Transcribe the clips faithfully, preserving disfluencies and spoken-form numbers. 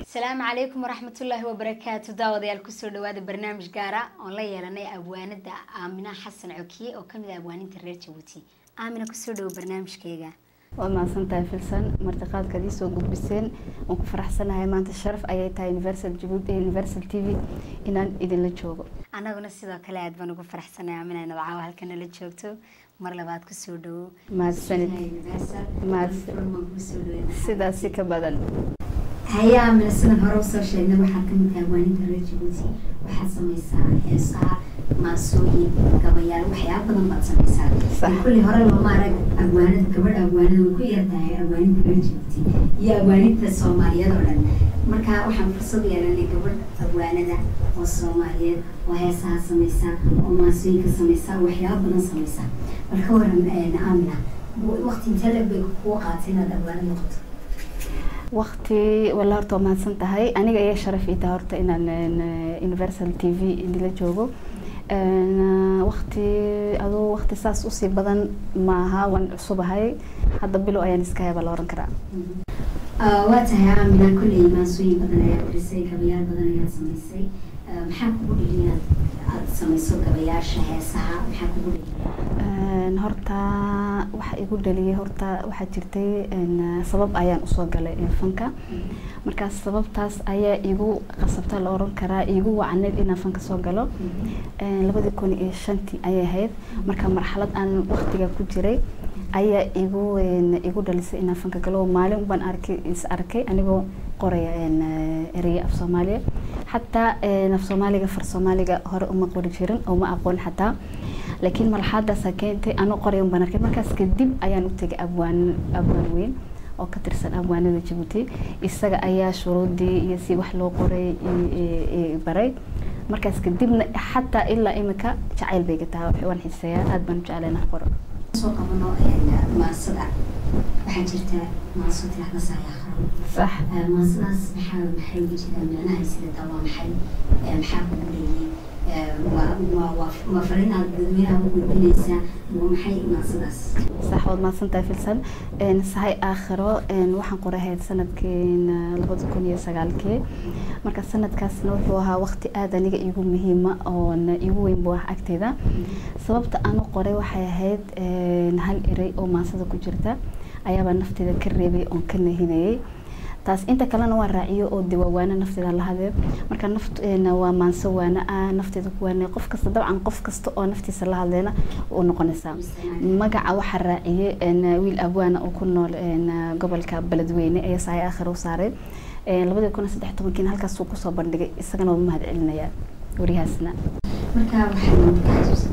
السلام عليكم ورحمة الله وبركاته. داود يا الكسر دواد برنامج جارة والله يلنا أبوان دا آمنة حسن عكية وكم أبوان ترير جوتي آمنة كسر دو برنامج كيجا وما سنتها فلسن مرتقات كديس وجود بسين وكفرح سنة هاي ما الشرف أيتها يونيفرسال جبود يونيفرسال تي في إن إذن لتشوفه. أنا قلنا سيدا كلا أدبنا وكفرح سنة آمنة نبعاها هالكنا لتشوفته مرة بعد كسر دو ما السنة ما سيدا سيك بدل. هيا من السنة هروسة شيء نبغى حكم تأواني ترى جبوتي وحسب مساء يسعى مع سوي كبيار وحياة بدن بتصير مساء كل هرا لو ما رج أواني كبر أواني وكل يده أواني ترى جبوتي يا أواني الصومالية دولا مركا وحن فرصة يعني كبر أواني ده والصومالية وهي ساعة سمساء وما سوي كسمساء وحياة بدن سمساء الخبر نعمنا وقت انتلك بقوقاتنا الأواني نقط وقتي والله هرتو ما سنتهاي أنا جاي شرف إذا هرت إن اليونيفرسال تي في اللي لجوجو وقتي هذا وقت ساس أصيب بدن معها ونصبهاي هذا بلو أيان إسكاي بالورن كرا. وقتها من كل ما سوي بدن يا بريسي كبيار بدن يا سميسي محب بقولي سميسو كبيار شهر ساعة محب بقولي. هرتا waxa igu dhaliyay horta waxa jirtay in sabab ayaan u soo galay fanka markaas sababtaas ayaa igu qasabta la oran karaa igu wacnay in fanka soo galo ee labada kun iyo shantii ayay ahayd marka marxalad aan waqtiga ku jiray ayaa igu igu dhalisay in fanka galo maalin baan arkay is arkay anigoo qoraya in eriya af Soomaaliya hatta af Soomaaliga far Soomaaliga hore uma qori jirin oo ma aqoon hatta لكن مرحلة سكنت أنا قرية بنركي مركز كديم أيان وتجي أبوان أبوان وين أو كترسل أبوان اللي جبتي السجا أيا شروط دي يسي وحلو قرية بري مركز كديم حتى إلا إمك شعيل بيجتها حوان حسيا أدبن شعلنا قرر. سوق منو ما صدق بحجرته ما صوت لحظة صحيح صح ما صدق محل محل جدا من أنا هسيد دوام محل محل بولي ووفرين على الدنيا وبنيسا ومحي ناصدس صح والله سنتها في السنة إن صحي آخره إن وحن قرأها السنة كين لبض كونية سجالك مركز سنة كاسنو فيها وقت آذان يجي يقول مهمة أو يقول ينبوح أكتدا سببت أنا قرأ وحياة إن هل إري أو ما صدق جرتا أيام نفتي ذكر بي أو كنا هنا taas inta kalena waa raaciyo oo diwaana nafteeda la hadee marka nafteena waa maansawaana ah nafteeda ku waanay qof kasta dabcan qof kasta oo naftiisa la hadleena oo noqonaysa magaca waxa raaciyay in wiil abwaana oo ku nool in gobolka Beledweyne ee saay aakhir u saaray ee labada kun iyo saddex iyo toban halkaas uu ku soo bandhigay isagana uu mahad celinaya wariyaasna marka waxa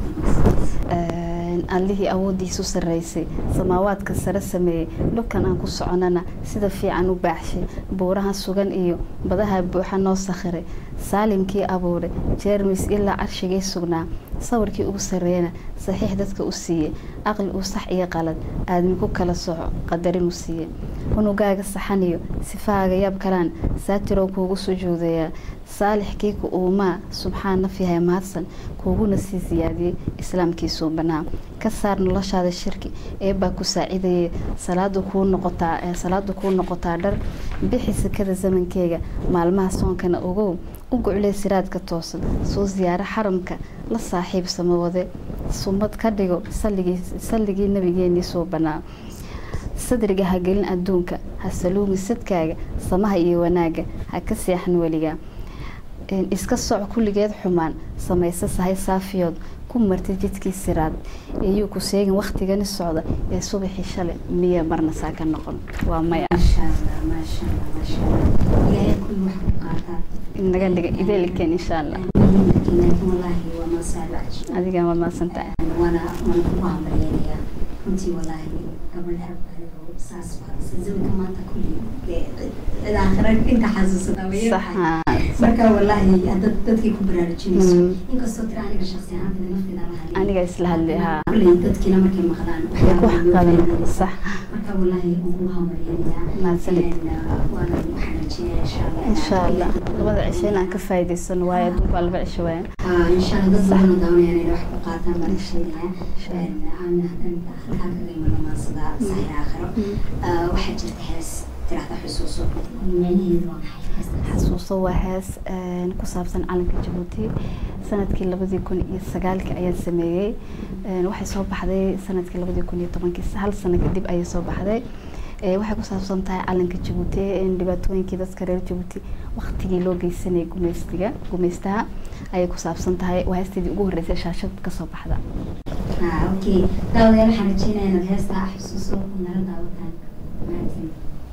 allihii awoodiisu sareysay samaawaadka sare sameeyay dhulkan aan ku soconana sida fiican u baaxshay buuraha sugan iyo badaha buuxa noo sakhiray saalimkii abuuray jeermis ilaa arshigay sugnaa sawirkii ugu sareeyana saxiix dadka u siiyay aqal u sax iyo qalad aadmi ku kala soco qadarin u siiyay unugaaga saxaniyo sifaaga yab kalaan saatiro kuugu sujuudaya saalixkii ku uuma subxaana fiihay mahadsan kuuguna sii siyaadiyay islaamkiisu banaa ka saar noloshaada shirki ee baa ku saacidayay salaadu ku noqotaa ee salaadu ku noqotaa dhar bixi sakada zamankeyga maalmaha soonkana ogow u guclay siraadka toosan soo ziyaara xaramka la saaxiib samawade sumad ka dhigo salligii salligii nabigeennii soo banaa sadriga ha gelin adduunka ha saluumi sadkaaga samaha iyo wanaaga ha ka seexan weliga iska soc kulligeed xumaan samaysa sahay saafiyood ku martay jidkii siraad iyo ku seegin waqtigan socda ee subaxii shalay miya marna saaka noqon waa maya masha Allah masha Allah masha Allah ilaahay kullu wax ku qaata inaga dhiga idilkeen insha Allah wallahi waa ma saabac adiga ma ma santa wana wana ku hambalyeeyaa runtii wallahi qabl hab saas زمن ما تكون الآخرة إنك حاسس أنه صح marka wallahi hadda dadkii ku baraarujinayso in kasto tira aniga shakhsiyan ahaan nafteeda la hadlay aniga isla hadlayha kulli dadkina markay maqlaan waxyaabo sax marka wallahi ugu hambalyeeyaa ma sanad waana waxaan rajeynayaa insha Allah labada cisheen aan ka faa'iideysan waayo duba laba cisho waayo ah insha Allah dad badan doonayaan inay wax ku qaataan barashada aan aan halkaan ka iman ma sida saxiix aakhiro waxa jirta hees ترى حسوسه يعني حسوسه وهاس كصابسن علنك جيبوتي sanadkii labadii kun iyo sagaalka ayaan sameeyay ee waxay soo baxday sanadkii labadii kun iyo tobankii hal sano kadib ayay soo baxday ee waxay ku saabsan tahay calanka Djibouti ee dhibaatooyinkii dadka reer Djibouti waqtigii loo geysanay gumeystiga gumeystaha ayay ku saabsan tahay waastidii ugu horeysay shaashad ka soo baxda ah okay dawada waxaan rajeynayaa inaad heesta xasuuso nala daawataan maatiin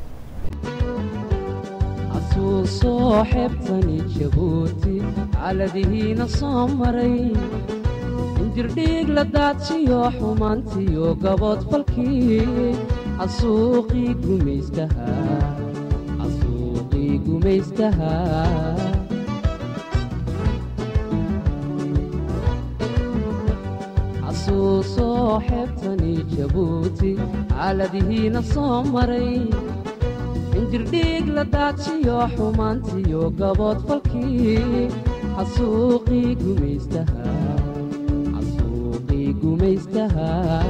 صاحبتني جبوتي على ذهين صمري انجر ديق لداتي وحمانتي وقبض فالكي عسوقي قميزتها عسوقي قميزتها عسو صاحبتني جبوتي على ذهين صمري انجر ديق لداتي وحمانتي وقبض فالكي عسوقي قميزتها عسوقي قميزتها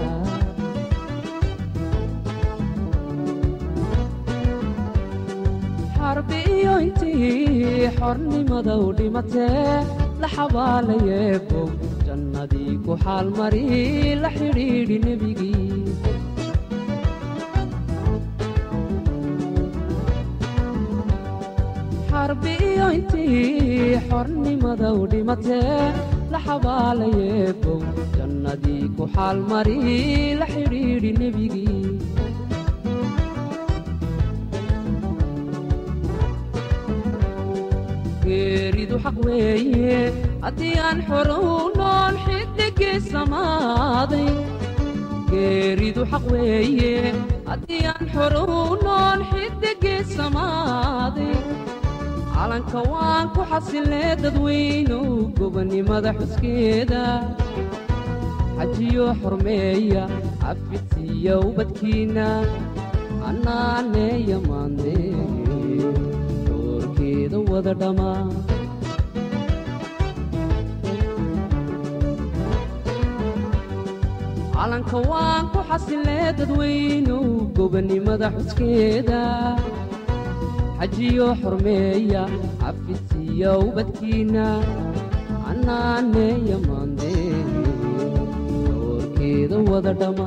حربي وانتي حرني مدودي متى لحبالي يبو جنة كحال مري لحريري نبيجي حربي وانتي حرني مدودي متى لحبالي يبو جنة كحال مري لحريري نبيجي geeridu xaq weeye haddii aan xuruunoon xidigii samaaday geeridu xaq weeye haddii aan xuruunoon xidigii samaaday calanka waan ku xasilnee dadweynow gobonnimada xuskeeda xajiyo xurmeeya cafidsiiya ubadkiinna annaaneeya maandee كده وذا دما علن كوان كو حسلة ددوينو قبني مدحوس كده حجيو حرمية عفسية وبدكينا عناني يا ماندي دور كده وذا دما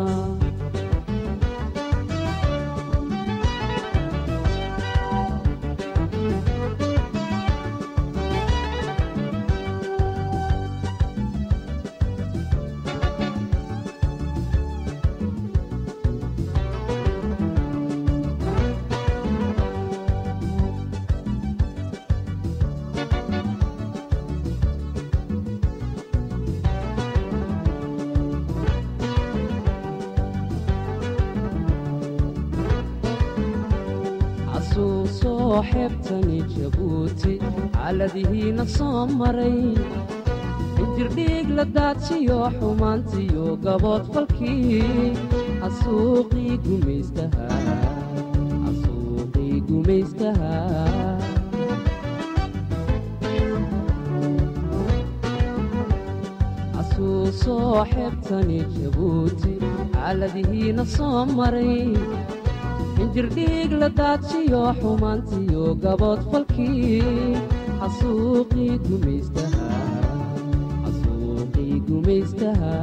صاحبتني جبوتي على ذهين صمري انجر ديق لداتي وحمانتي وقبض فالكي عسوقي قميزتها عسوقي قميزتها عسو صاحبتني جبوتي على ذهين صمري انجر ديق لداتي وحمانتي وقبض فالكي عسوقي قميزتها عسوقي قميزتها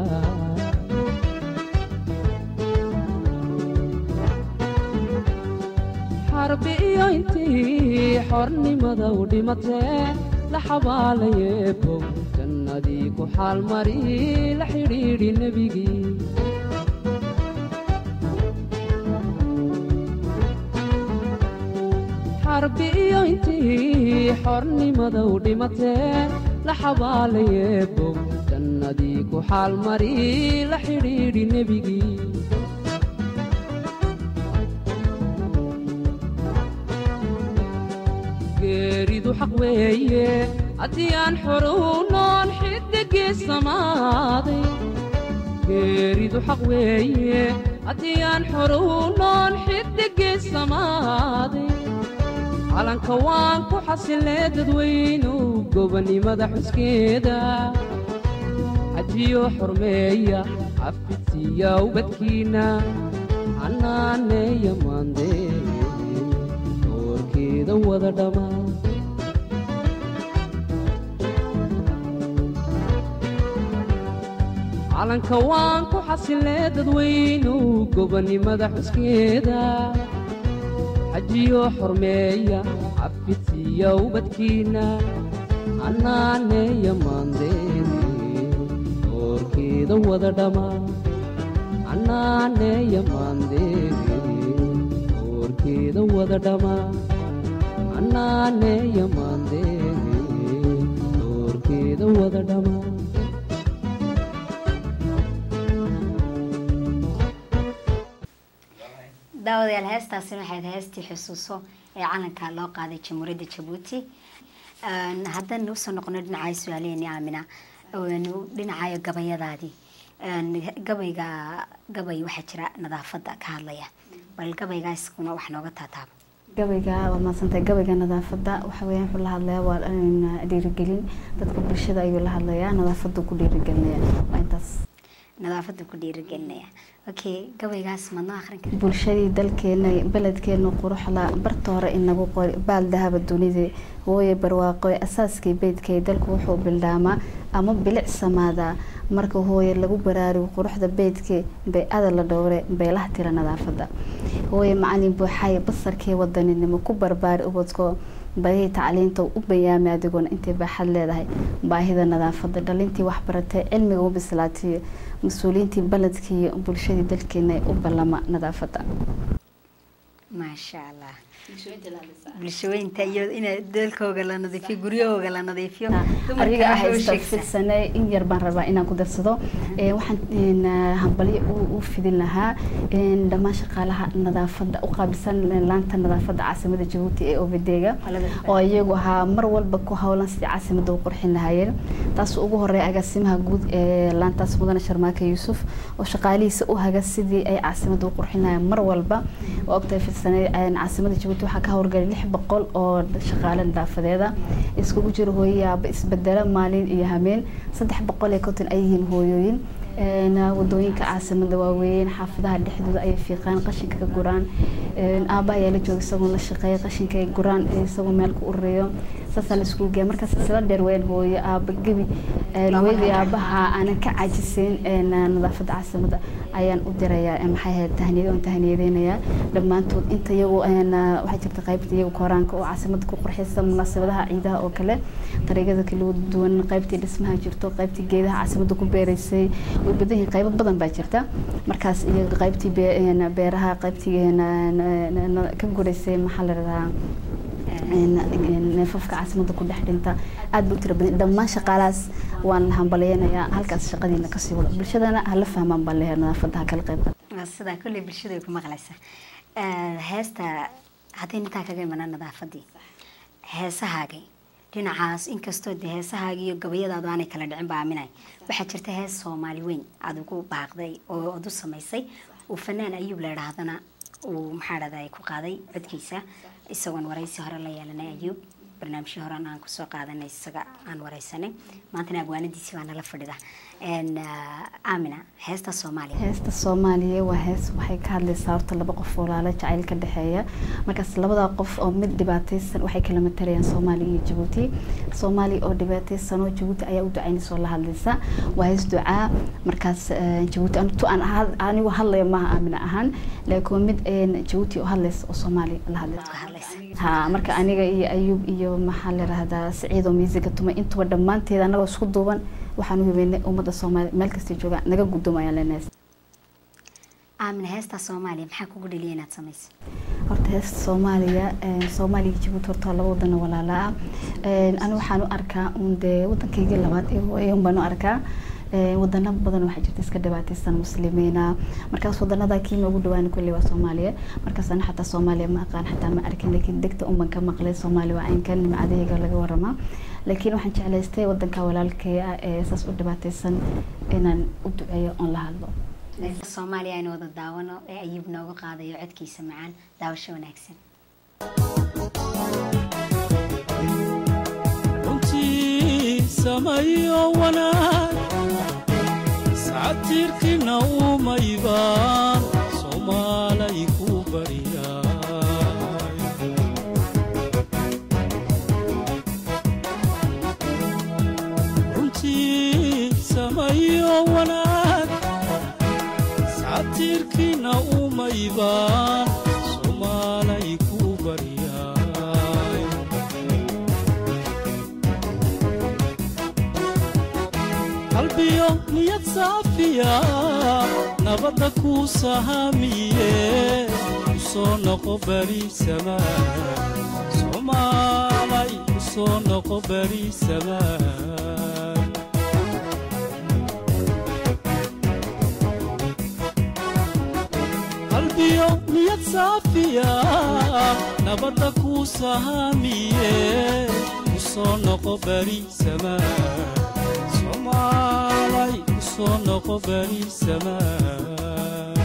حربي وانتي حرني مدودي متى لحبالي يبو جنة كحال مري لحريري نبيجي حربي وانتي حرني مدودي متى لحبالي يبو جنة كحال مري لحريري نبيجي geeridu xaq weeye haddii aan xuruunoon xidigii samaaday geeridu xaq weeye haddii aan xuruunoon xidigii samaaday calanka waan ku xasilnee dadweynow gobonnimada xuskeeda xajiyo xurmeeya cafidsiiya ubadkiinna annaaneeya maandee warkeeda wada dhammaa calanka waan ku xasilee dadweynu gobonnimada xuskeeda xajiyo xurmeeya cabidsiiya ubadkiina annaaneeya maandeene warkeeda wada dhammaa annaaneeya maandeene warkeeda wada dhammaa annaaneeya maandeene warkeeda wada dhammaa daawadayaal heestaasi waxay heestii xusuuso ee calanka loo qaaday jamhuuriyadda Jabuuti haddana u soo noqono dhinaca su'aaleeni Aamina dhinaca gabayadaadii gabayga gabay waxa jira nadaafada ka hadlaya bal gabaygaas kuma wax nooga taataabo gabayga waa maasantay gabayga nadaafada waxa weeyaan wuxuu la hadlayaa waa in dhiirigelin dadka bulshada ayuu la hadlayaa nadaafada ku dhiirigelinaya waa intaas nadaafada ku dhiirigelinaya okay gabaygaas ma noo akhrin kartaa bulshadii dalkeena baladkeena quruxla bartoore inagu qor baal dahaba dunida hooye barwaaqo asaaskii beedkay dalku wuxuu bildaamaa ama bilic samaada marka hooye lagu baraariyo quruxda beedkay bay adal la dhowre bay la tira nadaafada hooye macallin buuxay basarkii wadaninimo ku barbaar ubadko baahida tacliinta u bayaamay adiguna intee baaxad leedahay baahida nadaafada dhalintii wax baratay cilmiga u bislaatay mas'uuliyiintii baladkii bulshadii dalkeena u balama nadaafada ma sha Allah bulshooyinta iyo in dalkooga la nadiifiyo guryahooga la nadiifiyo ariga ah istafsanay in yar baan rabaa inaan ku darsado ee waxaan hambali u fidin lahaa in dhamaan shaqaalaha nadaafada u qaabilsan laanta nadaafada caasimada Jabuuti ee Obedeega oo iyagu ha mar walba ku hawlan si caasimada u qurxin lahaayeen taas ugu horeey agaasimaha guud ee laantaas mudane Sharmaake Yuusuf oo shaqaalihiisa u haga sidii ay caasimada u qurxin lahaayeen mar walba oo ogtay fidsanay caasimada Jabuuti waxa ka hawlgalay lix boqol oo shaqaale nadaafadeeda iskugu jiro hooyayaaba isbedela maalin iyo habeen saddex boqol ee konton ay yihiin hooyooyin een wadooyinka caasimada waaweyn xaafadaha dhexdooda ay fiiqaan qashinka ka guraan een aaba ayaa la jooga isagoo la shaqeeya qashinka ay guraan isagoo meel ku ureeyo sasan isku geey markaas sida dheer weyn hooyo aaba gabi een weeydi aabaha aan ka cajisin een nadaafada caasimada ayaan u dirayaa maxay ahayd tahniyada oo tahniyadeynaya dhamaantood inta iyagu een waxa jirta qaybta iyagu koraanka oo caasimada ku qurxisa munaasabadaha ciidaha oo kale tariiqada kala duwan qaybtii dhismaha jirto qaybtii geedaha caasimada ku beereysay way badan yihiin qaybo badan baa jirta markaas iyaga qaybtii beeraha qaybtii ka gureysay maxaa la radaa neefafka caasimada ku dhex dhinta aad buu tira badan dhammaan shaqaalaas waan hambaleynayaa halkaas shaqadiina ka sii wada bulshadana hala fahmaan baan leeyahay nadaafada kala qayb qaata sida kulli bulshada ku maqlaysa ee heesta hadii inta kaga iman nadaafadii heesahaaga dhinacaas inkastoo de heesahaaga iyo gabayadaadu aanay kala dhicin baa aaminay waxa jirta hees Soomaali weyn aad ugu baaqday oo aad u samaysay oo fanaan Ayuub la yiraahdo oo maxaa raday ku qaaday codkiisa isagoon waraysi hore la yeelanay Ayuub barnaamijyo hore aan ku soo qaadanay isaga aan waraysanay maantana abwaanadiisi baan la fadhida een Aamina heesta Soomaaliya heesta Soomaaliya waa hees waxay ka hadlaysaa horta laba qof oo laala jacayl ka dhaxeeya markaas labada qof oo mid dhibaataysan waxay kala matarayaan Soomaaliya iyo Jabuuti Soomaaliya oo dhibaataysan oo Jabuuti ayaa u ducaynayso la hadlaysa waa hees ducaa markaas Jabuuti antu aan anigu hadlayo ma Aamina ahaan laakiin mid Jabuuti oo hadlaysa oo Soomaaliya la hadlaysa ha marka aniga iyo Ayuub iyo maxaa la raahdaa Saciid oo music tuma inta dhamaanteed anaga isku duuban waxaan u hubinay umada Soomaaliya meel kasta jooga naga gudoomayaan leenaas Aamina heesta Soomaaliya maxaa kugu dhaliyay inaad samayso horta heesta Soomaaliya ee Soomaaliya Jabuuti horta laba wadan walaala ah ee anigu waxaan u arkaa un de wadankayga labaad ee baan u arkaa ee wadana badan waxa jirta iska dhibaataysan muslimiina markaas wadanada kiima ugu dhawaan kulli waa Soomaaliya markaas ana xataa Soomaaliya ma aqaan xataa ma arkin laakiin degta umman ka maqlay Soomaaliya waa in kan macadayga laga warama laakiin waxaan jeclaystay wadanka walaalkay ah ee saas u dhibaataysan inaan u duceeyo on la hadlo Soomaaliya inoo wada daawano ee Ayuub nooga qaadayo codkiisa macaan daawasho wanaagsan runtii samayo wanaag saatirkina umaybaan Soomaalay ku bariyay satiirkiina umaybaan soomaalay ku baryaay qalbiyo niyad saafiya nabadda ku sahamiye usoo noqo bari samaan soomaalay usoo noqo bari samaan qalbiyo niyad saafiya nabadda ku sahamiye usoo noqo bari samaan soomaalay usoo noqo bari samaan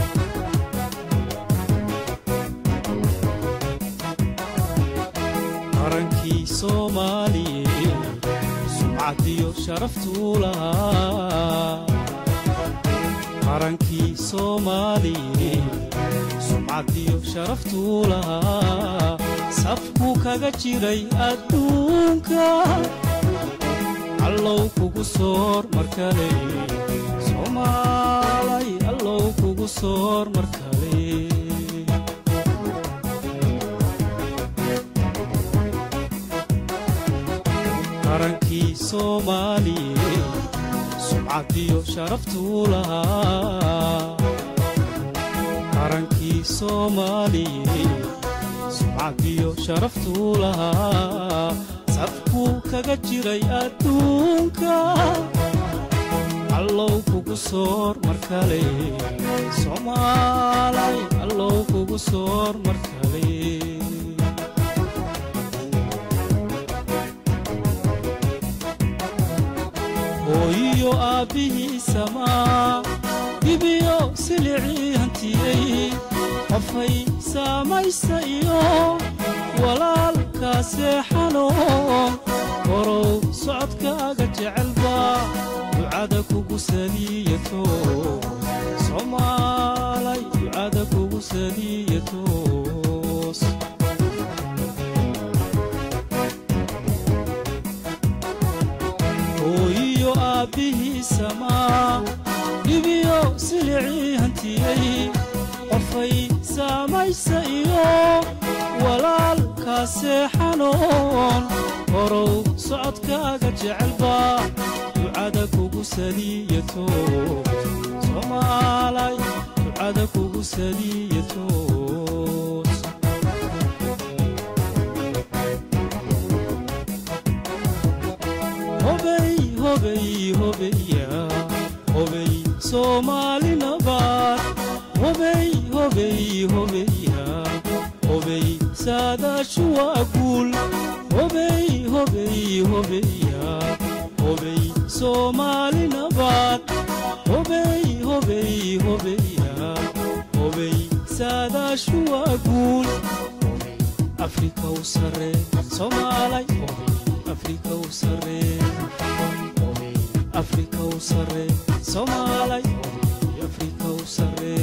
qarankii soomaaliyeed sumcadiyo sharaftuu lahaa qarankii soomaaliyeed sumcadiyo sharaftuu lahaa safku kaga jiray adduunka allow kugu soor markale soomaalay allow kugu soor markale qarankii soomaaliyeed sumcadiyo sharaftuu lahaa qarankii soomaaliyeed sumcadiyo sharaftuu lahaa safku kaga jiray adduunka allow kugu soor markale soomaalay allow kugu soor markale hooyiyo aabbihii samaa dibiyo silicii hantiyey qofay saamaysa iyo walaalka seexano korow socodkaaga jecelba ducada kugu saliyato soomaalay ducada kugu saliyatos hooyiyo aabbihii samaa dibiyo silicii hantiyey qofay saamaysa iyo walaalka seexanoon korow socodkaaga jecelba ducada kugu saliyato soomaalay ducada kugu saliyatos hobey hobey hobeya hobey soomaali nabad hobey hobey hobeya hobey saadaashu waa guul hobey hobey hobeya hobey soomaali nabad hobey hobey hobeya hobey saadaashu waa guul hobey afrika u sarre soomaalay hobey afrika u sarre hobey afrika u sarre soomaalay hobey afrika u sarre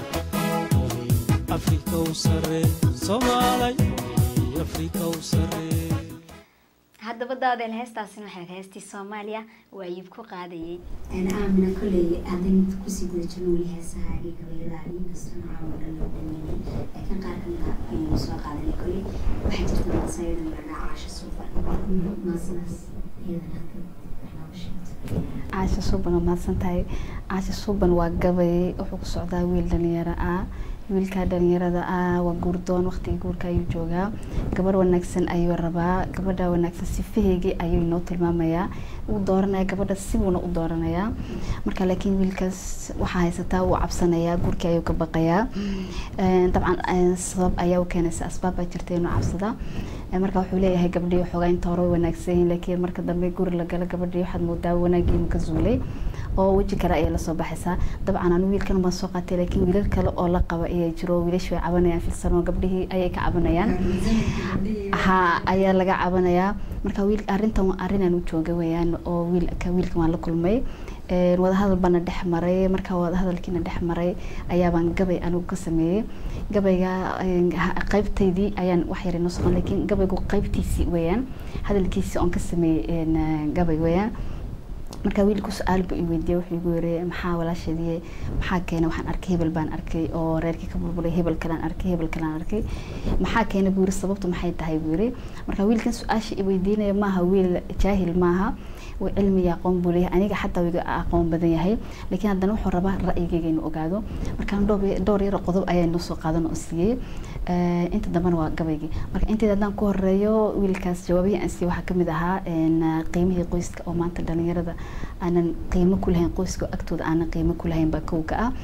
afrika u sarre soomaalay afrika u sarre haddaba daadeel heestaasina waxay heestii Soomaaliya waa iib ku qaadayay ana aamina kulay adan ku sii guda jirno wali heesaha ee gabayada inkastoo aan wada dhameeyay laakiin qaar kamid ah ayuu soo qaaday kulay waxa jirta masayid magaca Caasha Suuban maasnas iyada Caasha Suuban ma santahay Caasha Suuban waa gabay wuxuu ku socdaa wiil dhalinyaro ah wiilka dhalinyarada ah waa guurdoon waqtiga guurka ayuu joogaa gabar wanaagsan ayuu rabaa gabadha wanaagsan sifaheegi ayuu inoo tilmaamayaa uu dooranaya gabadha si uuna u dooranaya marka laakiin wiilkaas waxa haysataa uu cabsanaya guurka ayuu ka baqayaa ee dabcan sabab ayaa u keenaysa asbaab ay jirtay inuu cabsada marka wuxuu leeyahay gabadhii xogaa inta hore wanaagsan laakiin marka dambe guur la gala gabadhii waxaad moodaa wanaagii ka zuulay oo waji kale ay la soo baxaysaa dabcan aan wiilkan ma soo qaatay laakiin wiilal kale oo la qaba ay jiro wiilashu ay cabanayaan filsano gabdhihii ayay ka cabanayaan ha ayaa laga cabanayaa marka wiil arintan arin aan u joogay weeyaan oo wiilka wiilkan waan la kulmay ee wada hadal bana dhex maray marka wada hadalkiina dhex maray ayaa baan gabay anigu ka sameeyay gabayga qaybteedii ayaan wax yar inoo soo laakiin gabaygu qaybtiisi weeyaan hadalkiisi on ka sameeyay gabay weeyaan marka wiilku su'aal buu i weydiiyay wuxuu igu yiri maxaa walaashadii maxaa keenay waxaan arkay hebel baan arkay oo reerkii ka bulbulay hebel kale aan arkay hebel kale aan arkay maxaa keenay buu yiri sababtu maxay tahay buu yiri marka wiilkan su'aasha i weydiinaya maaha wiil jaahil maaha oo cilmi aqoon buu leeyahay aniga xataa wiiga aqoon badan yahay laakiin haddana wuxuu rabaa ra'yigayga inuu ogaado markaan dhowr yar qodob ayaan noo soo qaadan oo siiyay inta dambana waa gabaygi marka inta haddaan ku horeeyo wiilkaas jawaabihi aan siiyay waxaa kamid ahaa qiimihii qoyska oo maanta dhalinyarada aanan qiimo ku lahayn qoyska agtooda aanan qiimo ku lahayn baa kowga ah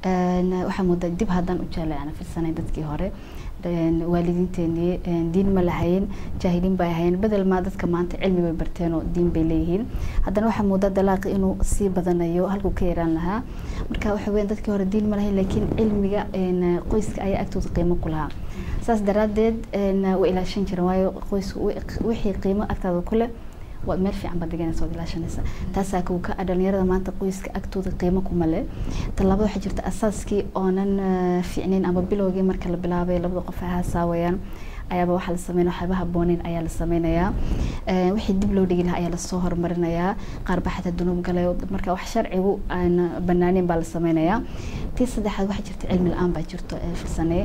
waxaa moodaa dib haddaan u jeclay aan fiirsanay dadkii hore waalidiinteeni diin ma lahayn jaahiliin bay ahayn bedel ma dadka maanta cilmi bay barteen oo diin bay leeyihiin haddana waxaa moodaa dalaaqi inuu sii badanayo halkuu ka yaraan lahaa marka waxa weeyaan dadkii hore diin ma lahayn laakiin cilmiga qoyska ayaa agtooda qiimo ku lahaa saas daraadeed way ilaashan jireen waayo qoysku wixii qiimo agtaada ku leh waa meel fiican baad dhiganaysaa oo ilaashanaysa taasaa ku ka dhalinyarada maanta qoyska agtooda qiimo kuma leh talaabada waxa jirta asaaskii oonan fiicnayn ama bilowgii marka la bilaabay labada qof ay haasaawayaan ayaaba waxa la sameeyaa waxyaabaha boonin ayaa la sameynayaa wixii dib loo dhigi lahaa ayaa la soo hormarinayaa qaar baa xataa dunuub galay marka wax sharcigu aan banaanin baa la sameynayaa tii saddexaad waxa jirta cilmi la'aan baa jirto filsanee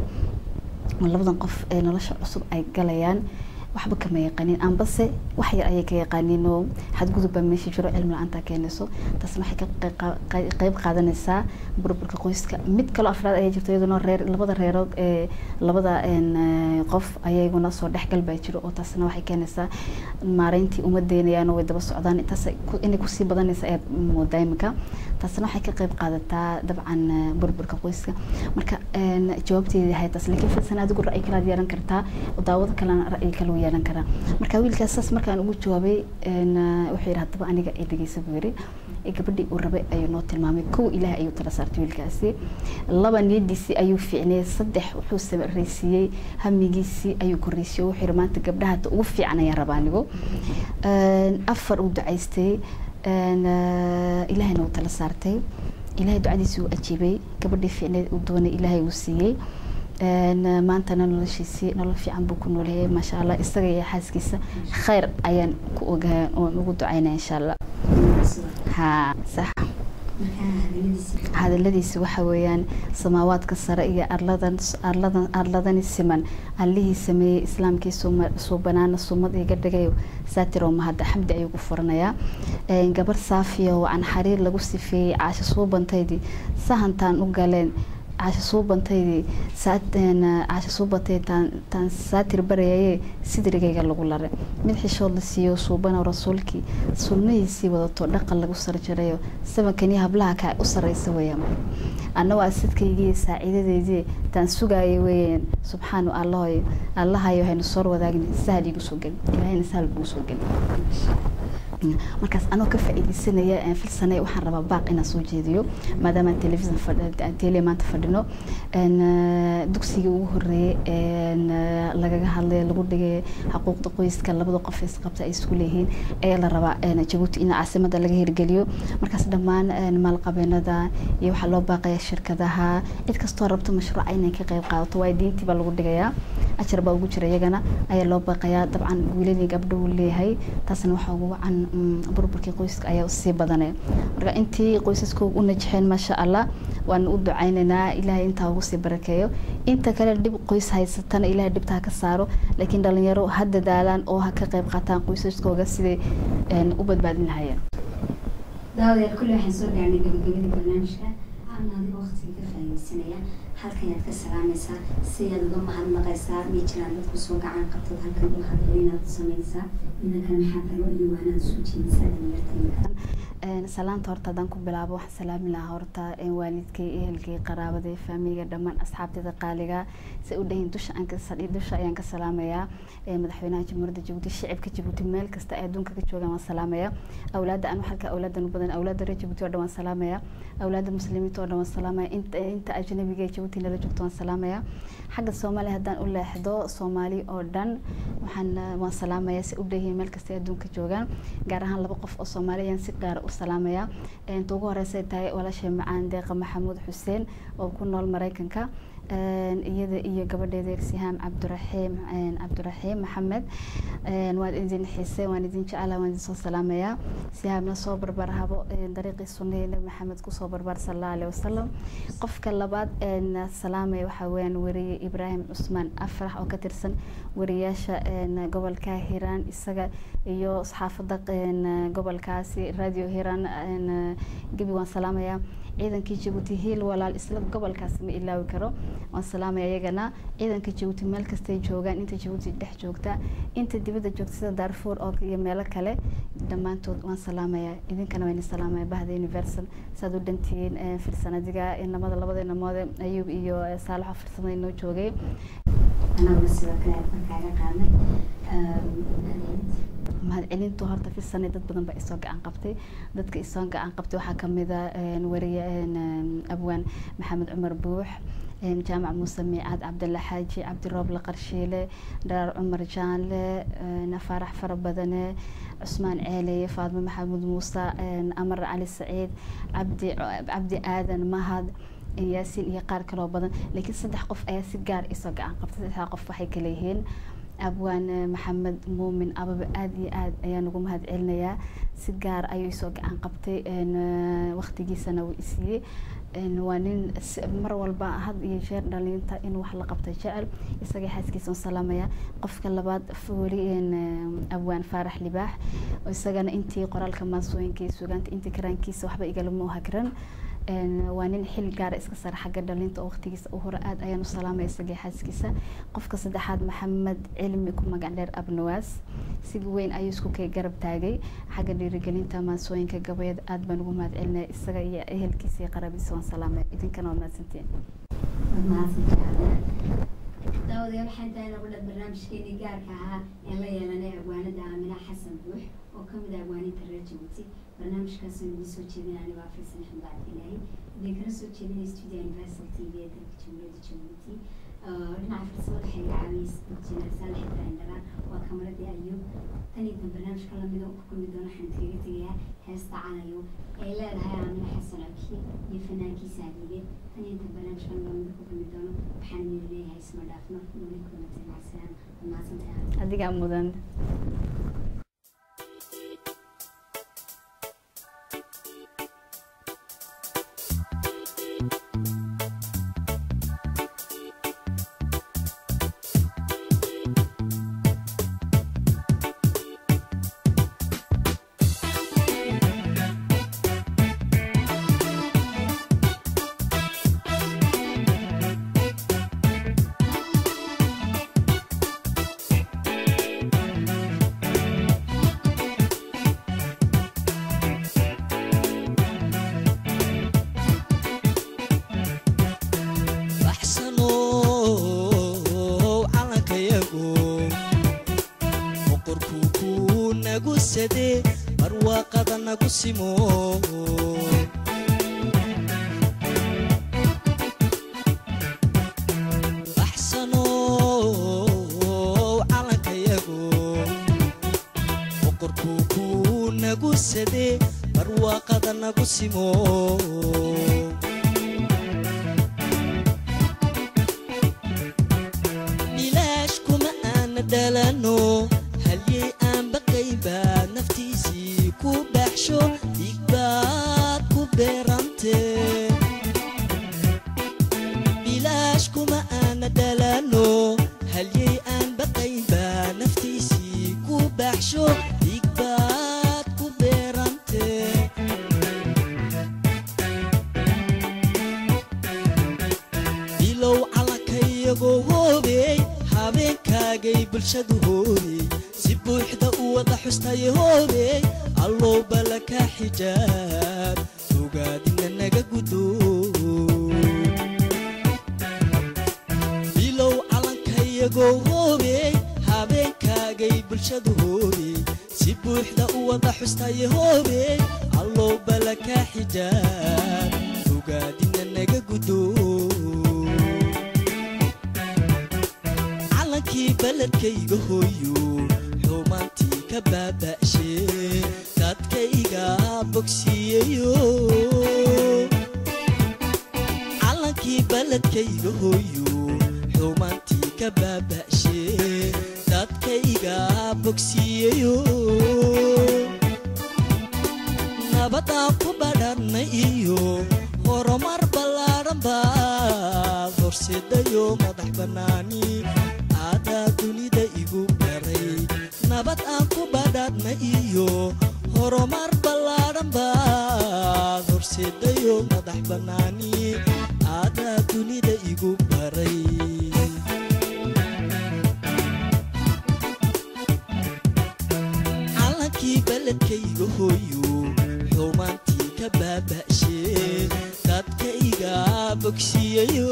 labadan qof ee nolosha cusub ay galayaan waxba kama yaqaanin ambase wax yar ayay ka yaqaanin oo xadgudub baa meesha jiro cilmi la'aanta keenayso taasna waxay ka qayb qaadanaysaa burburka qoyska mid kale afraad ayaa jirto iyaduna reer labada reerood ee labada qof ayaguna soo dhexgal baa jiro oo taasna waxay keenaysaa maareyntii uma deynayaan oo way daba socdaan taas inay ku sii badanaysa ee moodaa imika taasna waxay ka qayb qaadataa dabcan burburka qoyska marka jawaabteedii ahay taas laakiin filsan adigu ra'yi kala yeelan kartaa daawada kalena ra'yi kala yeelan karaa marka wiilkaas saas markaan ugu jawaabay wuxuu yiri hadaba aniga ay dhageysan weeri ee gabadhii uu rabay ayuu noo tilmaamay kow ilaahay ayuu tala saartay wiilkaasi laba niyadiisi ayuu fiicnay saddex wuxuu sameeyay hamigiisi ayuu koreysay wuxuu yiri maanta gabdhaha ugu fiican ayaa rabaa anigu afar uu ducaystay ilaahayna uu tala saartay ilaahay ducadiisa uu ajiibay gabadhii fiicnay uu doonay ilaahay uu siiyay maantana noloshiisii nolol fiican buu ku nooleeyay maasha allah isaga iyo xaaskiisa khayr ayaan ku ogahay oo ugu ducaynaa insha allah ha sax hadaladiisi waxa weeyaan samaawaadka sare iyo arladan arladan arladan siman allihii sameeyay islaamkii soo banaana sumad iga dhigay saatiro mahad xamdi ayuu ku furanayaa een gabar saafiyo oo aan xariir lagu sifeeyay caasho soo bantaydii sahantaan u galeen عاش صوبنتي ساعتين عاش صوبتي تان تان ساتر بريء سدري قال لقول لره من حشول السيو صوبنا ورسولك سلمي سي وضطر نقل لقول سر جريو سما كني هبلها كأسر يسويهم أنا وأسد كيجي سعيدة دي تان سجاي وين سبحان الله الله هاي نصر وذاقني سهل يقصوجن إلهي نسهل بوسوجن markaas anoo ka faa'iideysanaya aan filsanay waxaan rabaa baaq ina soo jeediyo maadaama television fadhiyo tele maanta fadhino een dugsiga ugu horeeyay een lagaga hadlay lagu dhigay xuquuqda qoyska labada qof is qabta ay isku leeyihiin ee la rabaa in Djibouti in caasimada laga hirgeliyo markaas dhamaan maalqabeennada iyo waxa loo baaqaya shirkadaha cid kastoo rabto mashruuc inay ka qayb qaadato waa diintii baa lagu dhigayaa ajar baa ugu jira iyagana ayaa loo baaqayaa dabcan wiiladii gabdho uu leeyahay taasna waxa ugu wacan burburkii qoyska ayaa sii badanay marka intii qoysasku u najixeen ma sha Allah waan u ducaynaynaa ilaahay inta ugu sii barakeeyo inta kale dib qoys haysatana ilaahay dibta ka saaro laakiin dhalinyaro hadda daalan oo ha ka qayb qaataan qoysaskooda sidii u badbaadin lahaayeen daawada kullu waxaan soo gaarnay gabagabada barnaamijka aan adiga waqtiga ka faa'iideysanaya halkan aad ka salaamaysaa si aad uga mahadnaqaysaa miijiraan dadku soo gacan qabtad halkan u hadlaynaad samaysaa inaka maxaa kaloo iyo waanaad soo jeedisaa dhalinyartayda salaanta horta hadaan ku bilaabo waxaan salaami lahaa horta waalidkay ehelkay qaraabada faamiga dhamaan asxaabtayda qaaliga si u dhayn dusha aan ka sadii dusha ayaan ka salaamayaa madaxweynaha jamhuuriyadda Djibouti shacabka Djibouti meel kasta ay adduunka ka joogaan waan salaamayaa awlaadda aan halka awlaaddan badan awlaadda reer Djibouti oo dhawaan salaamayaa awlaadda muslimiinta oo dhawaan salaamayaa inta inta ajnabiga Djibouti nala joogto waan salaamayaa xagga Soomaaliya hadaan u leexdo Soomaali oo dhan waxaan waan salaamayaa si u dhayn meel kasta ay adduunka joogaan gaar ahaan laba qof oo Soomaaliyan si gaar u salaamaya inta ugu horeysay tahay walaashay macaan deeqa maxamuud xuseen oo ku nool Mareykanka iyada iyo gabadheeda Sihaam Cabdiraxiim Cabdiraxiim Maxamed waan idin xiisay waan idin jecelahay waan idin soo salaamaya Sihaamna soo barbar habo dariiqii sunnada Maxamed ku soo barbar sallallahu alayhi wasallam qofka labaad ee salaamay waxa weeyaan wariye Ibrahim Usman Afrax oo ka tirsan wariyaasha gobolka Hiiraan isaga iyo saxaafadda gobolkaasi radio Hiiraan gabi waan salaamaya ciidankii Djibouti hiil walaal isla gobolkaas ma ilaawi karo waan salaamaya iyagana ciidanka Djibouti meel kasta ay joogaan inta Djibouti dhex joogta inta dibadda joogta sida Darfur oo iyo meel kale dhamaantood waan salaamaya idinkana waan salaamaya bahda Universal saadu dhantiin firsanadiga inamada labada inamood Ayub iyo Saalax firsanay noo joogay أنا بس بكرة بكرة قامي ما علمت هرت في السنة ضد بدن بإساق عن قبتي ضد كإساق عن قبتي وحكم ذا نورية أبوان محمد عمر بوح جامع مسمي عاد عبد الله حاجي عبد الرب القرشيلة دار عمر جانلة نفرح فرب بدنه عثمان علي فاطمة محمود موسى أمر علي السعيد عبدي عبدي آذن مهد ياسين يقار كلو بدن لكن صدح قف ياسين قار إساق عن قبتي صدح قف وحي كليهين أبوان محمد مؤمن أبو آدي آد أيان قوم هاد علنيا سجار أيو يسوق عن قبتي إن وقت جي سنة وإسي إن وانين مرة والبا هاد يشير دلين تا إن وحلا قبتي شعر يسقي حاسس كيسون سلامية قف كلا بعد فوري إن أبوان فارح لباح ويسقنا أنتي قرال كمان سوين كيس وقنت أنتي كران كيس وحبا يقلمو هكرن وانين حل جار إسكسر حاجة دلينت أختي كيس أهور آد أيانو سلامة يسقي حاسس كيسة قف كسد حد محمد علمي كم مقدر أبنواس سجوين أيسكو كي جرب تاجي حاجة ديرجلين تما سوين كجويد آد بنقوم هاد علنا السقي أهل كيسي قربي سوان سلامة إذن كانوا ما سنتين ما سنتين داود يوم حتى أنا أقول البرنامج كيني جار كها يلا يلا أنا أبوانا دعمنا حسن بوح وكم دعواني ترجمتي برنامج كاسون بيسوي كذي أنا بعرف سنة بعد إلهي ذكر سوي كذي استوديو يونيفرسال تي في ترك تشمل تشملتي نعرف الصور حين عاويس بتجينا رسالة حتى عندنا وكاميرا دي أيوب تاني تم برنامج كلام بدو كل بدون حين تيجي تيجي هستا على يوم إلا هاي عاملة حسن أكيد يفنان كي سعيدة تاني تم برنامج كلام بدو كل بدون بحنين ليه هاي اسمه دافنا نقول لكم مع السلامة مع السلامة أديك عمودان barwaaqada nagu simo axsano calankayago boqorku ku nagu sade barwaaqada nagu simo bilaash kuma aan dalano halye aan baqayba naftiisii ku baxsho igbaad ku beerante bilaash kuma aan dalano halye aan baqayba naftiisii ku baxsho igbaad ku beerante bilow calakayago hoobey habeenkaagay bulshadu hooyey buuxda u wada xustay hoobey allow balaka xijaab ogaadina naga gudo bilow calankayago hoobey habeenkaagay bulshadu hooyey si buuxda u wada xustay hoobey allow balaka xijaab ogaadina naga gudo calankii baladkayga hooyo romanti ka baaba'she dadkayga bogsi bogsiiyayo calankii baladkayga hooyo xumaantii ka baaba'she dadkayga bogsiiyayo nabadaan ku badharnay iyo horumar ballaaran baad horseedayo madax bannaani aadaa dunida igu baray nabad aan ku badharnay iyo horumar ballaaran baad horseedayo madax bannaani aadaa dunida igu baray calankii baladkayga hooyo xumaantii ka baaba'she dadkayga bogsiiyayo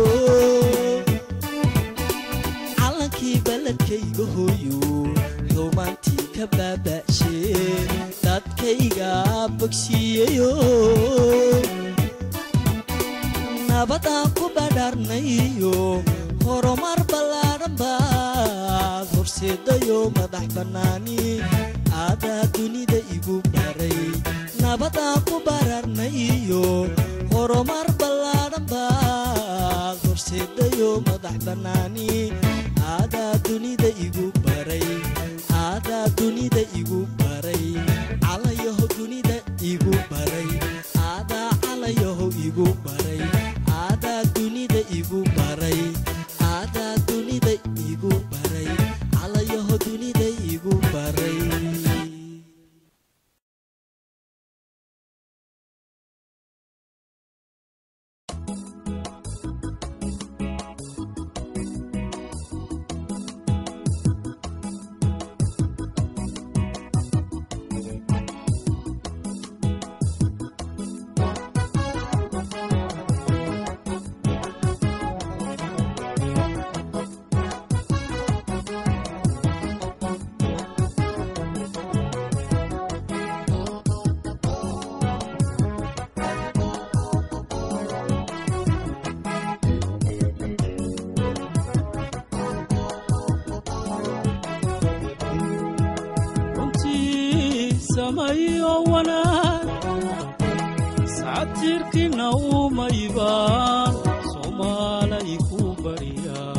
calankii baladkayga hooyo xumaantii ka baaba'she dadkayga bogsiiyayo nabadaan ku badharnay iyo horumar ballaaran baad horseedayo madax bannaani aadaa dunida igu baray nabadaan ku badharnay iyo horumar ballaaran baad horseedayo madax bannaani aadaa dunida igu baray aadaa dunida igu baray calayaho dunida igu baray aadaa calayaho igu baray aadaa dunida igu baray aadaa dunida igu baray calayaho dunida igu baray samayo wanaag saatirkina umaybaan Soomaalay ku bariyaa